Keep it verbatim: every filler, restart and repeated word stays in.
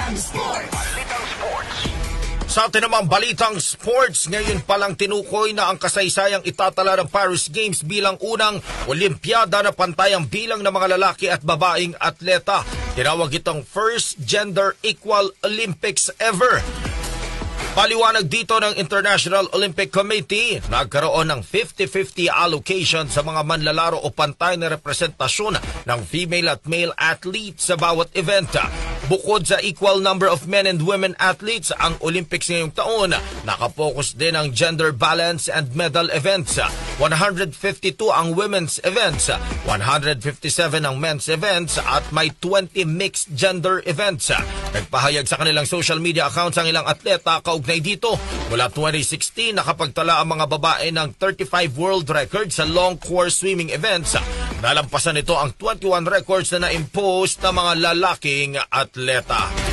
Balitang Sports. Balitang Sports. Sa atin namang balitang sports, ngayon palang tinukoy na ang kasaysayang itatala ng Paris Games bilang unang Olimpiada na pantayang bilang ng mga lalaki at babaeng atleta. Tinawag itong First Gender Equal Olympics Ever. Paliwanag dito ng International Olympic Committee, nagkaroon ng fifty-fifty allocation sa mga manlalaro o pantay na representasyon ng female at male athletes sa bawat event. Bukod sa equal number of men and women athletes, ang Olympics ngayong taon nakapokus din ang gender balance and medal events. one hundred fifty-two ang women's events, one hundred fifty-seven ang men's events at may twenty mixed gender events. Nagpahayag sa kanilang social media accounts ang ilang atleta kaugnay dito. Mula twenty sixteen, nakapagtala ang mga babae ng thirty-five world records sa long course swimming events. Nalampasan nito ang twenty-one records na na-impose ng mga lalaking atleta.